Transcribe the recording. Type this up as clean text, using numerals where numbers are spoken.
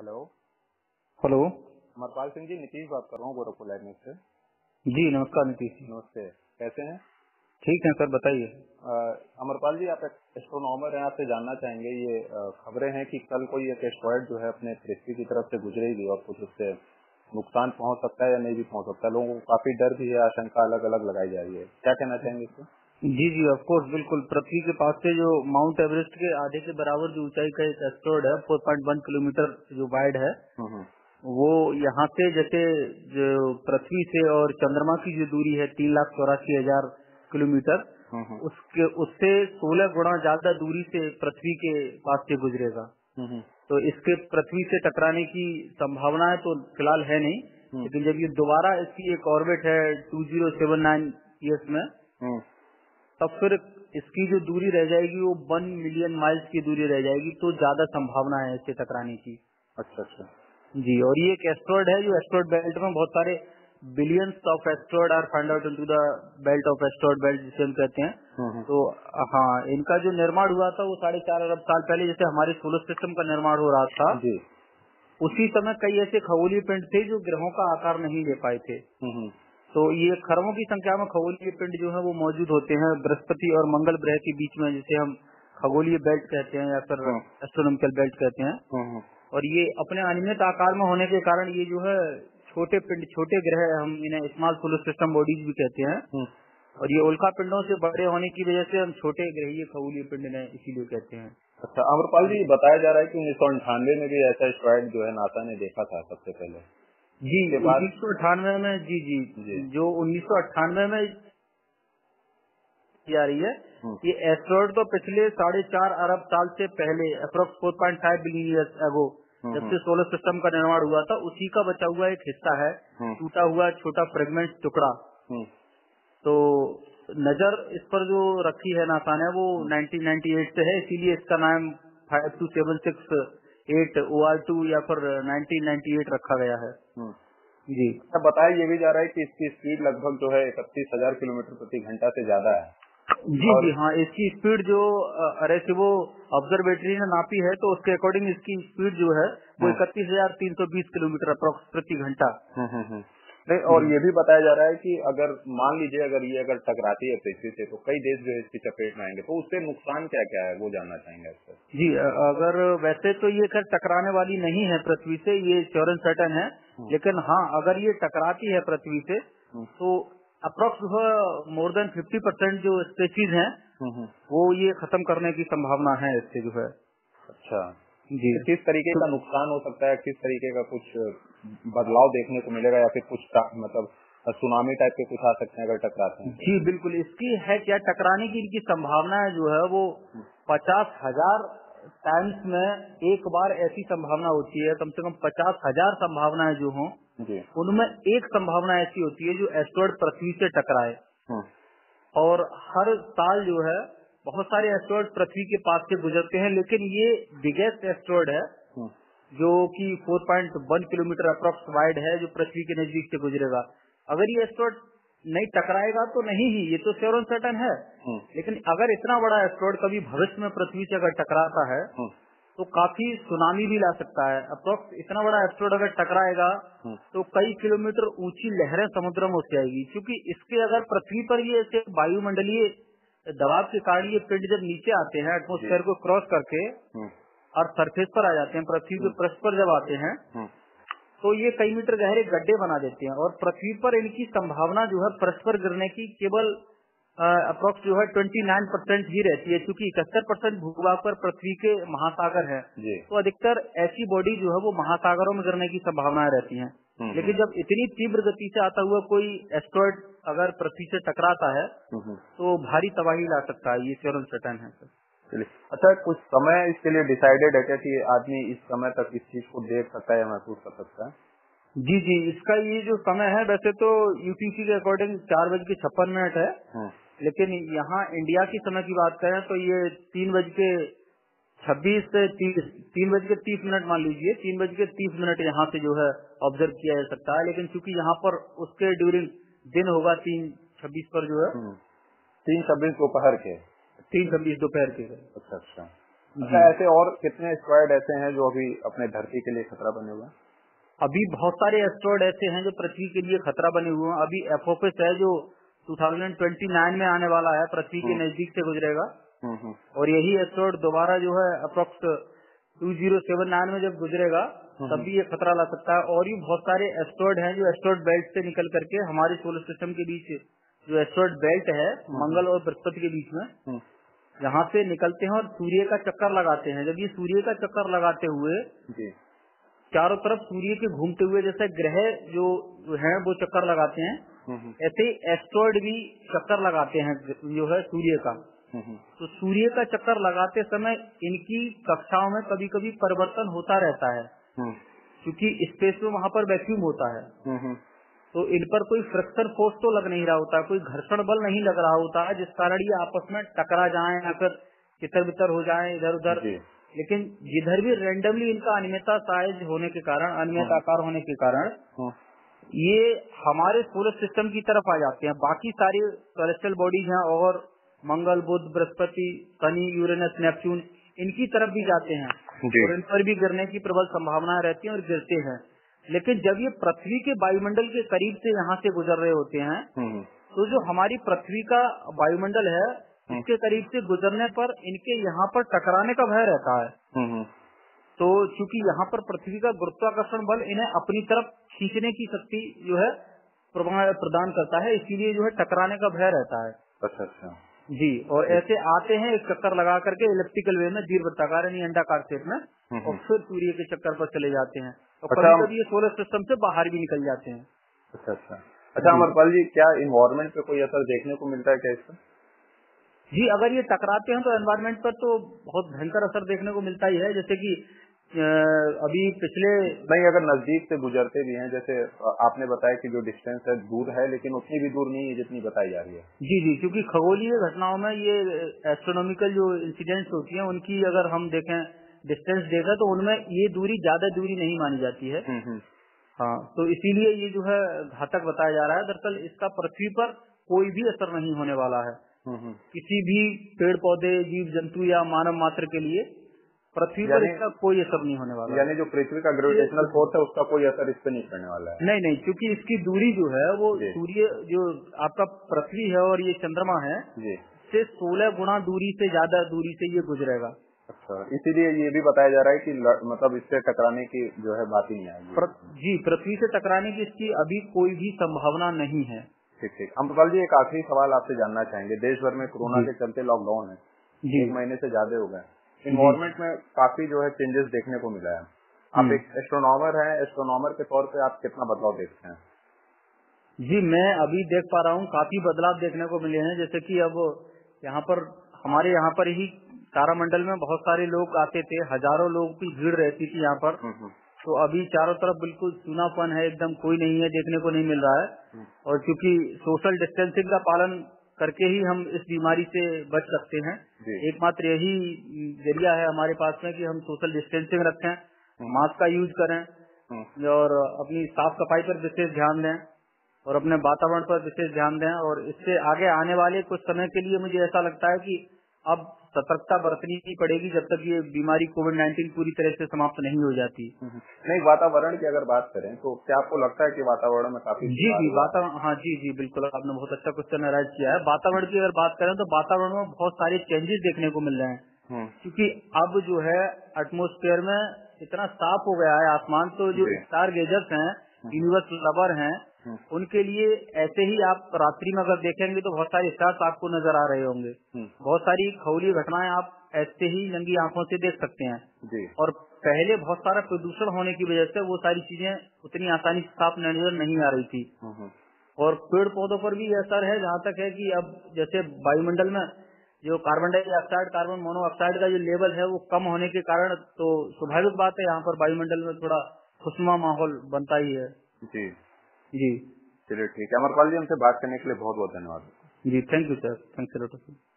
Hello. Hello. Amarpal Singh ji, Nitish बात कर रहा हूँ गोरखपुर लाइव से। जी नमस्कार नीतीश जी। नमस्ते, कैसे हैं? ठीक है सर, बताइए। अमरपाल जी, आप एक एस्ट्रोनॉमर हैं, आपसे जानना चाहेंगे, ये खबरें हैं कि कल कोई एक एस्ट्रॉयड जो है अपने पृथ्वी की तरफ से गुजरेगी और कुछ उससे नुकसान पहुंच सकता है या नहीं भी पहुंच सकता है। लोगों को काफी डर भी है, आशंका अलग अलग लगाई जा रही है, क्या कहना चाहेंगे इसको? जी जी ऑफ कोर्स, बिल्कुल। पृथ्वी के पास से जो माउंट एवरेस्ट के आधे के बराबर जो ऊंचाई का एक एस्ट्रॉयड है, 4.1 किलोमीटर जो वाइड है, हम्म। वो यहाँ से जैसे जो पृथ्वी से और चंद्रमा की जो दूरी है 3,84,000 किलोमीटर, उसके उससे 16 गुना ज्यादा दूरी से पृथ्वी के पास से गुजरेगा। तो इसके पृथ्वी से टकराने की संभावना है तो फिलहाल है नहीं, लेकिन जब ये दोबारा इसकी एक ऑर्बिट है 2079 ईयर्स में, तब फिर इसकी जो दूरी रह जाएगी वो 1 मिलियन माइल्स की दूरी रह जाएगी, तो ज्यादा संभावना है इससे टकराने की। अच्छा अच्छा। जी, और ये एक एस्ट्रॉयड है जो एस्ट्रॉयड बेल्ट में बहुत सारे billions of asteroid are find out into the belt of asteroid belt, जिसे हम कहते हैं। तो हाँ, इनका जो निर्माण हुआ था वो 4.5 अरब साल पहले, जैसे हमारे सोलर सिस्टम का निर्माण हो रहा था जी। उसी समय कई ऐसे खगोलीय पिंड थे जो ग्रहों का आकार नहीं ले पाए थे। तो ये खरबों की संख्या में खगोलीय पिंड जो है वो मौजूद होते हैं बृहस्पति और मंगल ग्रह के बीच में, जिसे हम खगोलीय बेल्ट कहते हैं या फिर एस्ट्रोनॉमिकल बेल्ट कहते हैं। और ये अपने अनियमित आकार में होने के कारण ये जो है छोटे पिंड, छोटे ग्रह, हम इन्हें स्मॉल सोलर सिस्टम बॉडीज भी कहते हैं। और ये उल्का पिंडों से बड़े होने की वजह से हम छोटे ग्रहीय खगोलीय पिंड इन्हें इसीलिए कहते हैं। अच्छा, अमरपाल जी, बताया जा रहा है कि 1998 में भी ऐसा एस्ट्रॉयड जो है नासा ने देखा था सबसे पहले। जी, 1998 में। जी जी, जो 1998 में जा रही है, ये एस्ट्रॉयड तो पिछले 4.5 अरब साल से पहले, अप्रोक्स 4.5 बिलियन ईयर्स एगो, जब से सोलर सिस्टम का निर्माण हुआ था, उसी का बचा हुआ एक हिस्सा है, टूटा हुआ छोटा फ्रेगमेंट टुकड़ा। तो नजर इस पर जो रखी है नासा ने वो 1998 से है, इसीलिए इसका नाम 52768 OR2 या फिर 1998 रखा गया है। जी, अब बताया ये भी जा रहा है कि इसकी स्पीड लगभग जो है 31,000 किलोमीटर प्रति घंटा से ज्यादा है। जी जी हाँ, इसकी स्पीड जो अरेसिवो ऑब्जर्वेटरी ने नापी है, तो उसके अकॉर्डिंग इसकी स्पीड जो है वो 31,320 किलोमीटर अप्रोक्स प्रति घंटा। नहीं, और ये भी बताया जा रहा है कि अगर मान लीजिए अगर टकराती है पृथ्वी से, तो कई देश जो है इसकी चपेट में आएंगे, तो उससे नुकसान क्या क्या है वो जानना चाहेंगे आपसे। जी, अगर वैसे तो ये खैर टकराने वाली नहीं है पृथ्वी से, ये श्योर एंड सर्टेन है, लेकिन हाँ, अगर ये टकराती है पृथ्वी से तो अप्रोक्स मोर देन 50% जो स्पीशीज हैं वो ये खत्म करने की संभावना है इससे जो है। अच्छा जी, तो किस तरीके का नुकसान हो सकता है, किस तरीके का कुछ बदलाव देखने को मिलेगा, या फिर कुछ मतलब सुनामी टाइप के कुछ आ सकते हैं अगर टकराते हैं? जी बिल्कुल, इसकी है क्या, टकराने की इनकी संभावना जो है वो 50,000 टाइम्स में एक बार ऐसी संभावना होती है। कम से कम 50,000 संभावनाएं जो हों उनमें एक संभावना ऐसी होती है जो एस्ट्रॉयड पृथ्वी से टकराए। और हर साल जो है बहुत सारे एस्ट्रॉयड पृथ्वी के पास से गुजरते हैं, लेकिन ये बिगेस्ट एस्ट्रॉयड है जो कि 4.1 किलोमीटर अप्रोक्स वाइड है, जो पृथ्वी के नजदीक से गुजरेगा। अगर ये एस्ट्रॉयड नहीं टकराएगा तो नहीं ही, ये तो श्योर एंड सर्टेन है, लेकिन अगर इतना बड़ा एस्ट्रॉयड कभी भविष्य में पृथ्वी से अगर टकराता है तो काफी सुनामी भी ला सकता है। अप्रोक्स इतना बड़ा एस्ट्रॉयड अगर टकराएगा तो कई किलोमीटर ऊंची लहरें समुद्र में उठ जाएगी, क्योंकि इसके अगर पृथ्वी पर ये ऐसे वायुमंडलीय दबाव के कारण ये पिंड जब नीचे आते हैं एटमॉस्फेयर को क्रॉस करके और सरफेस पर आ जाते हैं, पृथ्वी के पृष्ठ पर जब आते हैं तो ये कई मीटर गहरे गड्ढे बना देते हैं, और पृथ्वी पर इनकी संभावना जो है पृष्ठ पर गिरने की केवल अप्रोक्स जो है 29% ही रहती है, क्योंकि 71% भूभाग पर पृथ्वी के महासागर है। तो अधिकतर ऐसी बॉडी जो है वो महासागरों में गिरने की संभावनाएं रहती हैं। लेकिन जब इतनी तीव्र गति से आता हुआ कोई एस्ट्रॉयड अगर पृथ्वी से टकराता है तो भारी तबाही ला सकता है, ये श्योर एंड सर्टेन है सर। अच्छा, कुछ समय इसके लिए डिसाइडेड है क्या कि आदमी इस समय तक इस चीज को देख सकता है या महसूस कर सकता है? जी जी, इसका ये जो समय है वैसे तो यूटीसी के अकॉर्डिंग 4:56 है, लेकिन यहाँ इंडिया की समय की बात करें तो ये 3:26 से 3:30 मान लीजिए, 3:30 यहाँ से जो है ऑब्जर्व किया जा सकता है। लेकिन चूंकि यहाँ पर उसके ड्यूरिंग दिन होगा 3:26 पर जो है 3:26 दोपहर के 3:26 दोपहर के। अच्छा अच्छा। अच्छा, ऐसे और कितने एस्टेरॉयड ऐसे हैं जो अभी अपने धरती के लिए खतरा बने हुए हैं? अभी बहुत सारे एस्टेरॉयड ऐसे हैं जो पृथ्वी के लिए खतरा बने हुए हैं। अभी एपोफिस है जो 2029 में आने वाला है, पृथ्वी के नजदीक से गुजरेगा। और यही एस्टेरॉयड दोबारा जो है अप्रोक्स 2079 में जब गुजरेगा तब भी ये खतरा ला सकता है। और भी बहुत सारे एस्टेरॉयड हैं जो एस्टेरॉयड बेल्ट से निकल करके हमारे सोलर सिस्टम के बीच, जो एस्टेरॉयड बेल्ट है मंगल और बृहस्पति के बीच में, यहाँ से निकलते हैं और सूर्य का चक्कर लगाते हैं। जब ये सूर्य का चक्कर लगाते हुए चारों तरफ सूर्य के घूमते हुए जैसे ग्रह जो हैं वो चक्कर लगाते हैं, ऐसे ही एस्टेरॉयड भी चक्कर लगाते हैं जो है सूर्य का। तो सूर्य का चक्कर लगाते समय इनकी कक्षाओं में कभी कभी परिवर्तन होता रहता है, क्योंकि स्पेस में वहाँ पर वैक्यूम होता है, तो इन पर कोई फ्रिक्शन फोर्स तो लग नहीं रहा होता, कोई घर्षण बल नहीं लग रहा होता है, जिस कारण ये आपस में टकरा जाएं या फिर तितर बितर हो जाएं इधर उधर। लेकिन जिधर भी रेंडमली इनका अनियमित साइज होने के कारण, अनियमित आकार होने के कारण ये हमारे सोलर सिस्टम की तरफ आ जाते हैं। बाकी सारी सेलेस्टियल बॉडीज हैं और मंगल, बुध, बृहस्पति, शनि, यूरेनस, नेपच्यून, इनकी तरफ भी जाते हैं और इन पर भी गिरने की प्रबल संभावना रहती है और गिरते हैं। लेकिन जब ये पृथ्वी के वायुमंडल के करीब से यहाँ से गुजर रहे होते हैं, तो जो हमारी पृथ्वी का वायुमंडल है इसके करीब से गुजरने पर इनके यहाँ पर टकराने का भय रहता है। तो चूंकि यहाँ पर पृथ्वी का गुरुत्वाकर्षण बल इन्हें अपनी तरफ खींचने की शक्ति जो है प्रदान करता है, इसीलिए जो है टकराने का भय रहता है। अच्छा जी। और ऐसे आते हैं एक चक्कर लगा करके इलेप्टिकल वे में, दीर्घवृत्ताकार यानी अंडाकार शेप में, और फिर सूर्य के चक्कर पर चले जाते हैं और कभी कभी ये सोलर सिस्टम से बाहर भी निकल जाते हैं। अच्छा अमरपाल जी, क्या इन्वायरमेंट पे कोई असर देखने को मिलता है क्या इसका? जी, अगर ये टकराते हैं तो एनवायरमेंट पर तो बहुत भयंकर असर देखने को मिलता ही है। जैसे कि अभी पिछले नहीं, अगर नजदीक से गुजरते भी हैं, जैसे आपने बताया कि जो डिस्टेंस है दूर है, लेकिन उतनी भी दूर नहीं है जितनी बताई जा रही है। जी, क्योंकि खगोलीय घटनाओं में ये एस्ट्रोनॉमिकल जो इंसिडेंट्स होती हैं उनकी अगर हम देखें, डिस्टेंस देखें, तो उनमें ये दूरी ज्यादा दूरी नहीं मानी जाती है। हाँ, तो इसीलिए ये जो है घातक बताया जा रहा है। दरअसल इसका पृथ्वी पर कोई भी असर नहीं होने वाला है, किसी भी पेड़ पौधे, जीव जंतु या मानव मात्र के लिए पृथ्वी पर इसका कोई असर नहीं होने वाला। यानी जो पृथ्वी का ग्रेविटेशनल फोर्स है उसका कोई असर इस पे नहीं पड़ने वाला है। नहीं, क्योंकि इसकी दूरी जो है वो सूर्य जो आपका पृथ्वी है और ये चंद्रमा है से 16 गुना दूरी से ज्यादा दूरी से ये गुजरेगा। अच्छा, इसीलिए ये भी बताया जा रहा है कि मतलब इससे टकराने की जो है बात ही नहीं आएगी। जी, पृथ्वी से टकराने की इसकी अभी कोई भी संभावना नहीं है। ठीक। अमरपाल जी, एक आखिरी सवाल आपसे जानना चाहेंगे। देश भर में कोरोना के चलते लॉकडाउन है, 1 महीने से ज्यादा हो गए। इन्वायरमेंट में काफी जो है चेंजेस देखने को मिला है। आप एक एस्ट्रोनॉमर हैं, एस्ट्रोनॉमर के तौर पे आप कितना बदलाव देखते हैं? जी, मैं अभी देख पा रहा हूँ काफी बदलाव देखने को मिले हैं। जैसे कि अब यहाँ पर हमारे यहाँ पर ही तारामंडल में बहुत सारे लोग आते थे, हजारों लोगों की भीड़ रहती थी यहाँ पर। तो अभी चारों तरफ बिल्कुल सूनापन है, एकदम कोई नहीं है, देखने को नहीं मिल रहा है। और क्योंकि सोशल डिस्टेंसिंग का पालन करके ही हम इस बीमारी से बच सकते हैं, एकमात्र यही जरिया है हमारे पास में कि हम सोशल डिस्टेंसिंग रखें, मास्क का यूज करें और अपनी साफ सफाई पर विशेष ध्यान दें और अपने वातावरण पर विशेष ध्यान दें। और इससे आगे आने वाले कुछ समय के लिए मुझे ऐसा लगता है कि अब सतर्कता बरतनी ही पड़ेगी जब तक ये बीमारी कोविड-19 पूरी तरह से समाप्त नहीं हो जाती। नहीं, वातावरण की अगर बात करें तो क्या आपको लगता है कि वातावरण में काफी वातावरण, हाँ जी, बिल्कुल, आपने बहुत अच्छा क्वेश्चन राइज किया है। वातावरण की अगर बात करें तो वातावरण में बहुत सारे चेंजेस देखने को मिल रहे हैं, क्योंकि अब जो है एटमॉस्फेयर में इतना साफ हो गया है आसमान, तो जो स्टार गेजर्स हैं, यूनिवर्स लवर हैं, उनके लिए ऐसे ही आप रात्रि में अगर देखेंगे तो बहुत सारे स्टार्स आपको नजर आ रहे होंगे। बहुत सारी खगोलीय घटनाएं आप ऐसे ही नंगी आंखों से देख सकते हैं। और पहले बहुत सारा प्रदूषण होने की वजह से वो सारी चीजें उतनी आसानी से साफ नजर नहीं आ रही थी। और पेड़ पौधों पर भी असर है, जहाँ तक है कि अब जैसे वायुमंडल में जो कार्बन डाइऑक्साइड, कार्बन मोनोऑक्साइड का जो लेवल है वो कम होने के कारण, तो स्वाभाविक बात है यहाँ पर वायुमंडल में थोड़ा खुशनुमा माहौल बनता ही है। जी, चलिए ठीक है अमरपाल जी, हमसे बात करने के लिए बहुत बहुत धन्यवाद। Ji, thank you sir, thanks a lot.